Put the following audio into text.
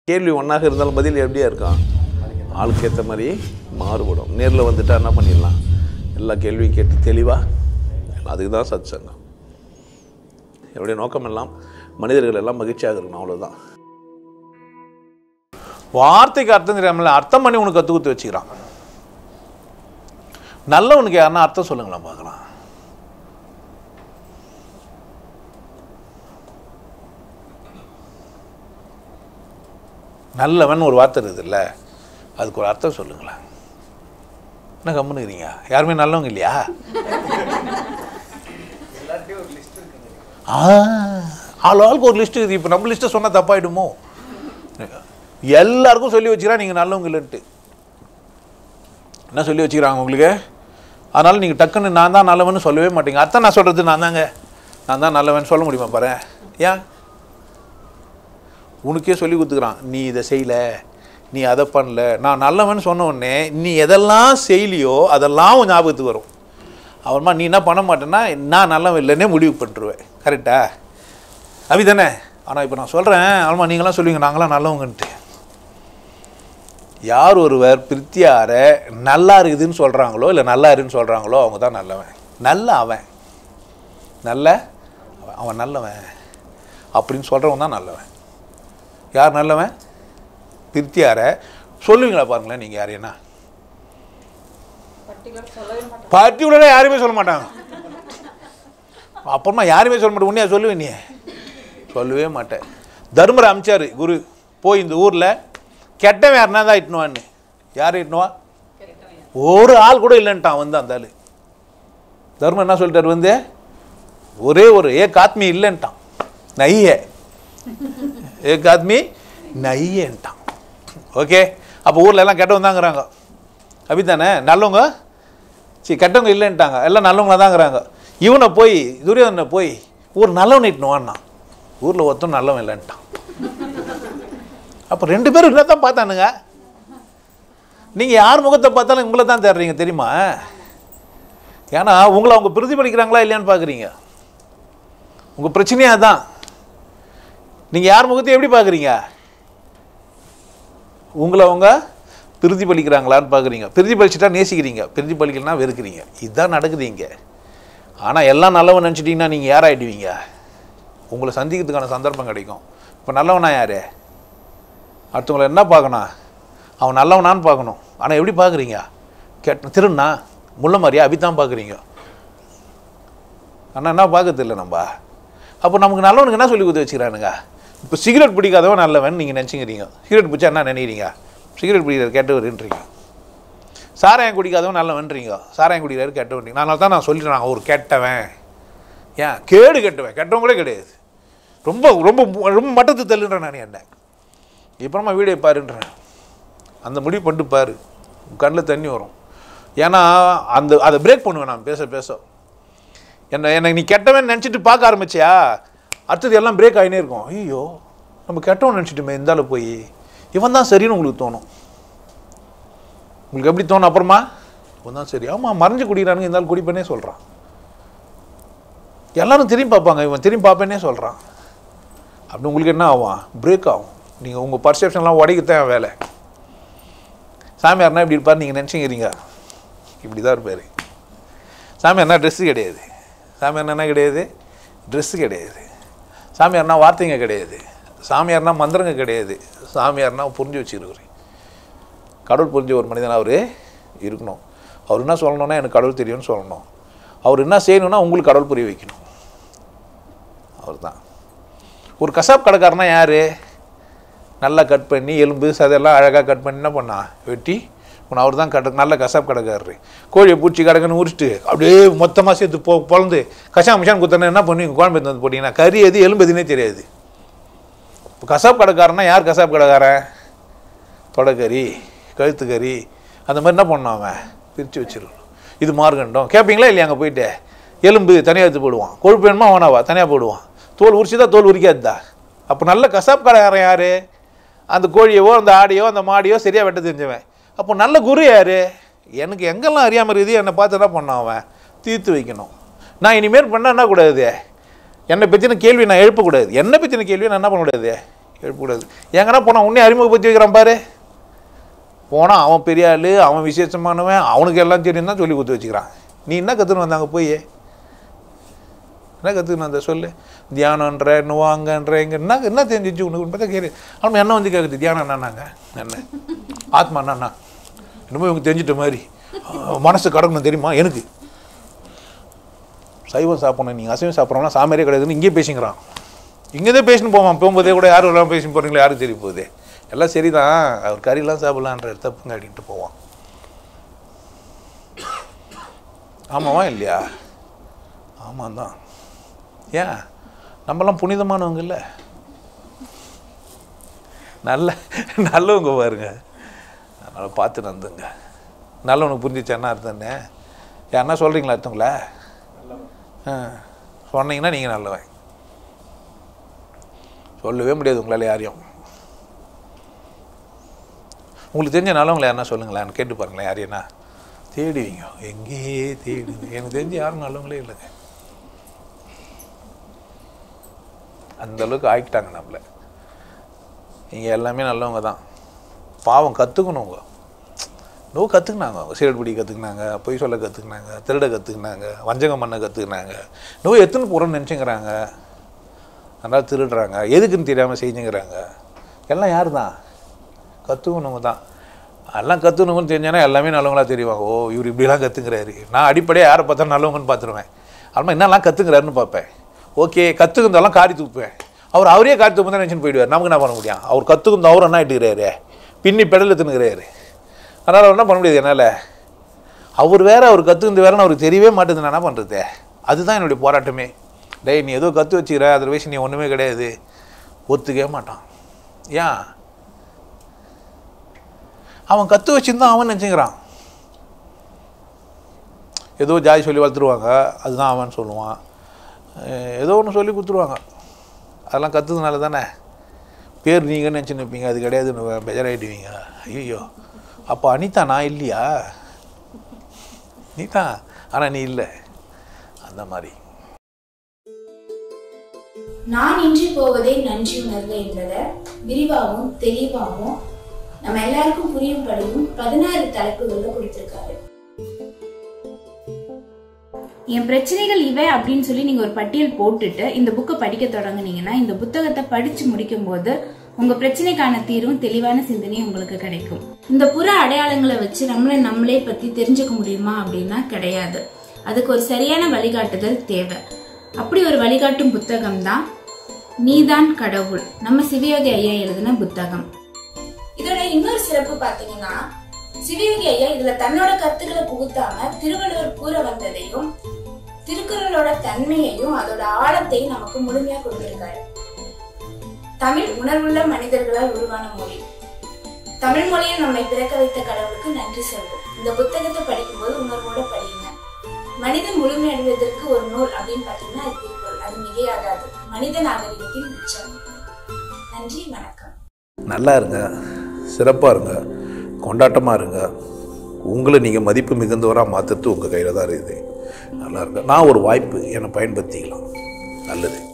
கேள்வி ஒன்றாக இருந்தாலும் பதில் எப்படியா இருக்கும், ஆளுக்கு ஏற்ற மாதிரி மாறுபடும். நேரில் வந்துட்டால் என்ன பண்ணிடலாம், எல்லா கேள்வியும் கேட்டு தெளிவாக. அதுக்கு தான் சத்சங்கம். என்னுடைய நோக்கம் எல்லாம் மனிதர்கள் எல்லாம் மகிழ்ச்சியாக இருக்கணும், அவ்வளோதான். வார்த்தைக்கு அர்த்தம் தெரியாமல் அர்த்தம் பண்ணி உனக்கு கற்று குத்து வச்சுக்கிறான். நல்லவனுக்கு யாருன்னா அர்த்தம் சொல்லுங்களா பார்க்கலாம். நல்லவன் ஒரு வார்த்தை இருக்குது இல்லை, அதுக்கு ஒரு அர்த்தம் சொல்லுங்களேன். என்ன கம்முனுக்கிறீங்க, யாருமே நல்லவங்க இல்லையா? ஆளுக்கு ஒரு லிஸ்ட்டு இருக்குது. இப்போ நம்ம லிஸ்ட்டை சொன்னால் தப்பாயிடுமோ? எல்லாருக்கும் சொல்லி வச்சுக்கிறா நீங்கள் நல்லவங்க இல்லைன்ட்டு. என்ன சொல்லி வச்சுக்கிறாங்க உங்களுக்கு? அதனால் நீங்கள் டக்குன்னு நான் தான் நல்லவன்னு சொல்லவே மாட்டீங்க. அர்த்தம் நான் சொல்கிறது நான் தான் நல்லவன் சொல்ல முடியுமா பாரு? ஏன் உனக்கே சொல்லி கொடுத்துக்கிறான், நீ இதை செய்யலை, நீ அதை பண்ணல. நான் நல்லவன் சொன்ன உடனே நீ எதெல்லாம் செய்யலையோ அதெல்லாம் உன் ஞாபகத்துக்கு வரும். அப்புறமா நீ என்ன பண்ண மாட்டேன்னா நான் நல்லவன் இல்லைன்னே முடிவு பண்ணிட்டுருவேன். கரெக்டா? அப்படி தானே? ஆனால் இப்போ நான் சொல்கிறேன், ஆமாம் நீங்களாம் சொல்லுவீங்க நாங்களாம் நல்லவங்கன்ட்டு. யார் ஒருவர் பிரித்தியாரை நல்லா இருக்குதுன்னு சொல்கிறாங்களோ இல்லை நல்லா இருக்குன்னு சொல்கிறாங்களோ அவங்க தான் நல்லவன். அவன் நல்லவன் அப்படின்னு சொல்கிறவன் தான் நல்லவன். யார் நல்லவன்? பிரித்தியாரை சொல்லுவீங்களா பாருங்களேன். நீங்கள் யாரையா பர்டிகுலராக யாருமே சொல்ல மாட்டாங்க. அப்புறமா யாருமே சொல்ல மாட்டேன். உன்னையா சொல்லுவேன்? நீ சொல்லவே மாட்டேன். தர்மரை அமிச்சார் குரு, போய் இந்த ஊரில் கெட்டவன் யாருனா தான் இட்டுனுவான்னு. யார் இட்டுனுவா? ஒரு ஆள் கூட இல்லைன்ட்டான். வந்து அந்த ஆள் தர்மர் என்ன சொல்லிட்டார், வந்து ஒரே ஒரு ஏக் ஆத்மி இல்லைன்ட்டான். நையே ஏக் ஆத்மி நையேன்ட்டான். ஓகே, அப்போ ஊரில் எல்லாம் கெட்டவங்க தாங்கிறாங்க. அப்படித்தானே? நல்லவங்க கெட்டவங்க இல்லைன்ட்டாங்க, எல்லாம் நல்லவங்கள தாங்கிறாங்க. இவனை போய் துரியோதனை போய் ஒரு நல்லவனை இட்டுனுவான்னா ஊரில் ஒருத்தன் நல்லவன் இல்லைன்ட்டான். அப்போ ரெண்டு பேரும் இல்லை தான் பார்த்தானுங்க. நீங்கள் யார் முகத்தை பார்த்தாலும் உங்களை தான் தேடுறீங்க தெரியுமா? ஏன்னா உங்களை அவங்க பிரதிபலிக்கிறாங்களா இல்லையான்னு பார்க்குறீங்க. உங்கள் பிரச்சனையாக தான். நீங்கள் யார் முகத்தை எப்படி பார்க்குறீங்க? உங்களை அவங்க பிரதிபலிக்கிறாங்களான்னு பார்க்குறீங்க. பிரதிபலிச்சுட்டா நேசிக்கிறீங்க, பிரதிபலிக்கலன்னா வெறுக்கிறீங்க. இதுதான் நடக்குது இங்கே. ஆனால் எல்லாம் நல்லவன் நினச்சிட்டிங்கன்னா நீங்கள் யாராகிடுவீங்க? உங்களை சந்திக்கிறதுக்கான சந்தர்ப்பம் கிடைக்கும். இப்போ நல்லவனா யார்? அடுத்தவங்களை என்ன பார்க்கணும்? அவன் நல்லவனான்னு பார்க்கணும். ஆனால் எப்படி பார்க்குறீங்க? திருண்ணா முள்ள மாதிரியா அப்படித்தான் பார்க்குறீங்க. ஆனால் என்ன பார்க்கறது இல்லை நம்ம. அப்போ நமக்கு நல்லவனுக்கு என்ன சொல்லி கொடுத்து வச்சுக்கிறானுங்க? இப்போ சிகரெட் பிடிக்காதவன் நல்லவன் நீங்கள் நினச்சிக்கிறீங்க. சிகரெட் பிடிச்சா என்ன நினைக்கிறீங்க? சிகரெட் பிடிக்கிறார் கெட்டவர்ன்றீங்க. சாராயம் குடிக்காதவன் நல்லவன்றீங்க. சாராயம் குடிக்கிறாரு கெட்டவன்றீங்க. அதனால தான் நான் சொல்லிடுறாங்க ஒரு கெட்டவன். ஏன் கேடு கெட்டவன்? கெட்டவங்களே கிடையாது. ரொம்ப ரொம்ப ரொம்ப மட்டத்து தள்ளுன்றேன் நான். என்ன இப்போமா வீடியோ பாருன்றேன், அந்த முடிவு பண்ணிட்டு பாரு, கண்ணில் தண்ணி வரும். ஏன்னா அதை பிரேக் பண்ணுவேன் நான் பேச என்னை நீ கெட்டவன் நினச்சிட்டு பார்க்க ஆரம்பிச்சியா, அடுத்தது எல்லாம் பிரேக் ஆகினே இருக்கும். ஐயோ நம்ம கெட்டவன் நினச்சிட்டுமே, இருந்தாலும் போய் இவன் தான் சரின்னு உங்களுக்கு தோணும். உங்களுக்கு எப்படி தோணும்? அப்புறமா இவன் தான் சரி. ஆமாம், மறைஞ்சு குடிக்கிறானுங்க, இருந்தாலும் குடிப்பேனே சொல்கிறான். எல்லாரும் திரும்பி பார்ப்பாங்க, இவன் திரும்பி பார்ப்பேனே சொல்கிறான். அப்படி உங்களுக்கு என்ன ஆகும்? பிரேக் ஆகும். நீங்கள் உங்கள் பர்செப்ஷன்லாம் உடைக்கத்தான் வேலை. சாமியார்னா இப்படி இருப்பார் நீங்கள் நினச்சிக்கிறீங்க, இப்படி தான் இருப்பார். சாமியார்னா ட்ரெஸ்ஸு கிடையாது. சாமியார்னா என்ன கிடையாது? ட்ரெஸ்ஸு கிடையாது. சாமியார்னா வார்த்தைங்க கிடையாது. சாமியார்னா மந்திரங்க கிடையாது. சாமியார்னா புரிஞ்சு வச்சுருக்குறேன். கடவுள் புரிஞ்ச ஒரு மனிதன் அவர் இருக்கணும். அவர் என்ன சொல்லணுன்னா எனக்கு கடவுள் தெரியும்னு சொல்லணும். அவர் என்ன செய்யணும்னா உங்களுக்கு கடவுள் புரிய வைக்கணும். அவர் தான். ஒரு கசாப் கடைக்காரனா யார்? நல்லா கட் பண்ணி எலும்பு சதையெல்லாம் அழகாக கட் பண்ணி என்ன பண்ணா வெட்டி அவர் தான் நல்ல கசாப் கடைக்காரரு. கோழியை பூச்சி கடைக்குன்னு உரிச்சிட்டு அப்படியே மொத்தமாக சேர்த்து பொழந்து கஷா மிஷான் குத்தனா என்ன பண்ணுவீங்க? குழம்பு எடுத்து வந்து போட்டிங்கன்னா கறி எது எலும்பு எதுனே தெரியாது. இப்போ கசாப் கடைக்காரனா யார்? கசாப் கடைக்காரன் தொடக்கறி கழுத்து கறி அந்த மாதிரி என்ன பண்ணான் அவன் பிரித்து வச்சிருக்கணும். இது மார்கண்டம் கேட்பீங்களா இல்லையா? அங்கே போயிட்டு எலும்பு தனியாக எடுத்து போடுவான், கொழுப்பு வேணுமா அவனாவா தனியாக போடுவான், தோல் உரிச்சுதா தோல் உரிக்காதுதா. அப்போ நல்ல கசாப் கடைக்காரன் யார்? அந்த கோழியவோ அந்த ஆடியோ அந்த மாடியோ சரியாக வெட்ட தெரிஞ்சவன். அப்போ நல்ல குரு யார்? எனக்கு எங்கெல்லாம் அறியாமல் இருக்குது என்னை பார்த்து என்ன பண்ணான் அவன் தீர்த்து வைக்கணும். நான் இனிமேல் பண்ண என்ன கூடாது, என்னை பற்றின கேள்வி நான் எழுப்பக்கூடாது. என்னை பற்றின கேள்வியை நான் என்ன பண்ணக்கூடாது எழுப்பக்கூடாது. எங்கன்னா போனால் உன்னே அறிமுகப்படுத்தி வைக்கிறான் பாரு. போனால் அவன் பெரிய ஆள், அவன் விசேஷமானவன், அவனுக்கு எல்லாம் தெரியும் தான் சொல்லி கொடுத்து வச்சுக்கிறான். நீ என்ன கற்றுன்னு வந்தாங்க போய்? என்ன கற்றுக்கணும் அந்த சொல்லு? தியானன்ற நுவாங்கன்ற எங்கே என்ன தெரிஞ்சிச்சு உனக்கு பார்த்தா கேட்கு. அவன் என்ன வந்து கேட்குது, தியானம் என்னன்னாங்க, என்ன ஆத்மா என்னன்னா என்னமோ இவங்க தெரிஞ்சிட்ட மாதிரி மனசு கடக்கணும் தெரியுமா எனக்கு. சைவம் சாப்பிடணும், நீங்கள் அசைவம் சாப்பிட்றோம்னா சாமியாரே கிடையாதுன்னு இங்கேயே பேசிக்கிறான். இங்கே தான் பேசின்னு போவான். போகும்போதே கூட யாரும் எல்லாம் பேசின்னு போகிறீங்களா, யாரும் தெரிய போகுது. எல்லாம் சரிதான், அவர் கறியெல்லாம் சாப்பிட்லான்ற தப்புங்க அப்படின்ட்டு போவான். ஆமாவா இல்லையா? ஆமாம் தான். ஏன் நம்மலாம் புனிதமானவங்க இல்லை, நல்லவங்க பாருங்க. அதனால் பார்த்து நந்துங்க. நல்லவனுக்கு புரிஞ்சிச்சு என்ன அர்த்தம்னு யாருன்னா சொல்கிறீங்களா அர்த்தங்களா? சொன்னீங்கன்னா நீங்கள் நல்லவன். சொல்லவே முடியாது உங்களால் யாரையும். உங்களுக்கு தெரிஞ்ச நல்லவங்களை யாருன்னா சொல்லுங்களேன், கேட்டு பாருங்களேன். யாரையா தேடுவீங்க, எங்கேயே தேடுவீங்க. எனக்கு தெரிஞ்சு யாரும் நல்லவங்களே இல்லைங்க. அந்தளவுக்கு ஆகிட்டாங்க நம்மளை. இங்கே எல்லாமே நல்லவங்க தான். பாவம் கற்றுக்கணுங்க. கற்றுக்கினாங்க. அவங்க சீரட் பிடி கற்றுக்கினாங்க, பொய் சொல்ல கற்றுக்கினாங்க, திருட கற்றுக்கினாங்க, வஞ்சகம் பண்ண கற்றுக்கினாங்க. எத்தனை போகிறோன்னு நினச்சிங்கிறாங்க. அதனால் திருடுறாங்க, எதுக்குன்னு தெரியாமல் செஞ்சுங்கிறாங்க. எல்லாம் யார் தான்? கற்றுக்கணுங்க தான். எல்லாம் கற்றுக்கணுங்கன்னு தெரிஞ்சானா எல்லாமே நல்லவங்களாக தெரியுவாங்க. ஓ இவர் இப்படிலாம் கற்றுக்கிறாரு. நான் அடிப்படையாக யாரை பார்த்தா நல்லவங்கன்னு பார்த்துருவேன். அதுமாதிரி என்னெல்லாம் கற்றுக்கிறாருன்னு பார்ப்பேன். ஓகே கற்றுக்குந்தாலும் காரி தூக்குவேன். அவரே காரி தூக்கு தான் நினச்சின்னு போயிடுவார். நமக்கு என்ன பண்ண முடியும்? அவர் கற்றுக்குந்த அவர் என்ன ஆகிட்டுக்கிறாரு, பின்னி பெடலில் தின்னுக்கிறாரு. அதனால் அவர் என்ன பண்ண முடியாது என்னால். அவர் வேறு, அவர் கற்றுக்குந்து வேறுன்னு அவருக்கு தெரியவே மாட்டேங்குது. நான் என்ன பண்ணுறது? அதுதான் என்னுடைய போராட்டமே. டேய் நீ ஏதோ கற்று வச்சுக்கிற, அதர்வைஸ் நீ ஒன்றுமே கிடையாது. ஒத்துக்கவே மாட்டான். ஏன்? அவன் கற்று வச்சுருந்தான் அவன் நினச்சிக்கிறான். ஏதோ ஜாதி சொல்லி வளர்த்துருவாங்க, அதுதான் அவன் சொல்லுவான். ஏதோ ஒன்று சொல்லி கொடுத்துருவாங்க. அதெல்லாம் கற்றுதுனால தானே பேர் நீங்கள் நினச்சி நிற்பீங்க. அது கிடையாதுன்னு பெஜராயிடுவீங்க. ஐயோ அப்போ அனிதா நான் இல்லையா? நீ தான், ஆனால் நீ இல்லை. அந்த மாதிரி நான் இன்றி போவதே நன்றி உணர்வு என்பதை விரிவாகவும் தெளிவாகவும் நம்ம எல்லாருக்கும் புரியும்படியும் 16 தலைப்புகள்ல கொடுத்திருக்காரு. என் பிரச்சனைகள் இவை அப்படின்னு சொல்லி நீங்க ஒரு பட்டியல் போட்டுட்டு இந்த புக்கை படிக்க தொடங்குனீங்கன்னா, இந்த புத்தகத்தை படிச்சு முடிக்கும் போது உங்க பிரச்சனைக்கான தீர்வும் தெளிவான சிந்தனையும் உங்களுக்கு கிடைக்கும். இந்த புற அடையாளங்களை வச்சு நம்மளே பத்தி தெரிஞ்சுக்க முடியுமா அப்படின்னா கிடையாது. அதுக்கு ஒரு சரியான வழிகாட்டுதல் தேவை. அப்படி ஒரு வழிகாட்டும் புத்தகம் தான் நீதான் கடவுள், நம்ம சிவயோகி ஐயா எழுதின புத்தகம். இதோட இன்னொரு சிறப்பு பாத்தீங்கன்னா, சிவயோகி ஐயா இதுல தன்னோட கருத்துக்களை புகுத்தாம திருவள்ளுவர் கூற வந்ததையும் திருக்குறளோட தன்மையையும் அதோட ஆழத்தையும் நமக்கு முழுமையா கொடுத்திருக்காரு. தமிழ் உணர்வுள்ள மனிதர்களால் உருவான மொழி. தமிழ் மொழியை நம்மை பிறக்க வைத்த கடவுளுக்கு நன்றி சொல்வோம். இந்த புத்தகத்தை படிக்கும்போது உணர்வோட படியுங்க. மனிதன் முழுமை அடைவதற்கு ஒரு நூல் அப்படின்னு பாத்தீங்கன்னா அது திருக்குறள். அது மிகையாகாது. மனித நாகரிகத்தின் உச்சம். நன்றி, வணக்கம். நல்லா இருங்க, சிறப்பாக இருங்க, கொண்டாட்டமாக இருங்க. உங்களை நீங்கள் மதிப்பு மிகுந்தவராக மாற்றுறது உங்கள் கையில் தான் இருக்குது. நல்லா இருங்க. நான் ஒரு வாய்ப்பு என்னை பயன்படுத்திக்கலாம். நல்லது.